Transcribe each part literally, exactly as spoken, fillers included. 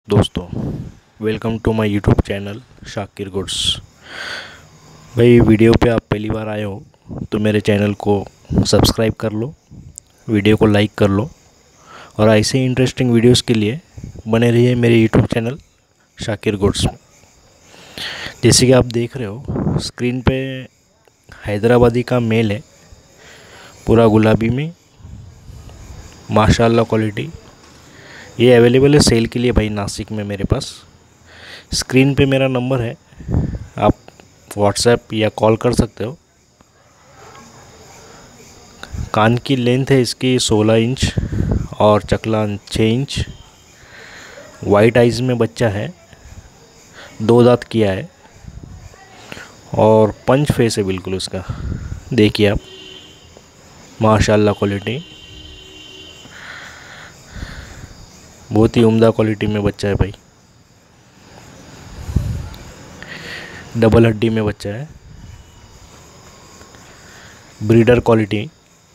दोस्तों, welcome to my YouTube channel Shakir goods. भाई, video पे आप पहली बार आए हो तो मेरे चैनल को सब्सक्राइब कर लो, वीडियो को लाइक कर लो और ऐसे ही इंटरेस्टिंग वीडियोस के लिए बने रहिए मेरे यूट्यूब चैनल शाकिर गुड्स में। जैसे कि आप देख रहे हो स्क्रीन पे हैदराबादी का मेल है, पूरा गुलाबी में, माशाल्लाह क्वालिटी। ये अवेलेबल है सेल के लिए भाई नासिक में मेरे पास। स्क्रीन पे मेरा नंबर है, आप व्हाट्सएप या कॉल कर सकते हो। कान की लेंथ है इसकी सोलह इंच और चकला छः इंच। वाइट आइज़ में बच्चा है, दो दांत किया है और पंच फेस है बिल्कुल उसका। देखिए आप, माशाल्लाह क्वालिटी, बहुत ही उम्दा क्वालिटी में बच्चा है भाई। डबल हड्डी में बच्चा है, ब्रीडर क्वालिटी।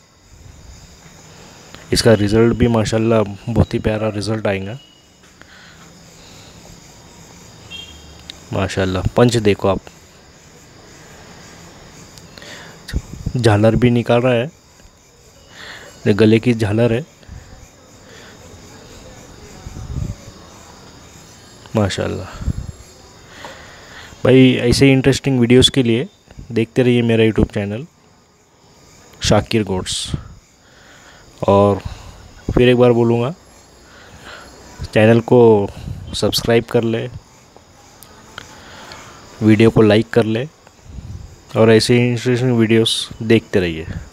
इसका रिज़ल्ट भी माशाल्लाह बहुत ही प्यारा रिज़ल्ट आएगा माशाल्लाह। पंच देखो आप, झालर भी निकाल रहा है, ये गले की झालर है माशाल्लाह। भाई, ऐसे ही इंटरेस्टिंग वीडियोस के लिए देखते रहिए मेरा यूट्यूब चैनल शाकिर गुड्स। और फिर एक बार बोलूँगा, चैनल को सब्सक्राइब कर ले, वीडियो को लाइक कर ले और ऐसे ही इंटरेस्टिंग वीडियोस देखते रहिए।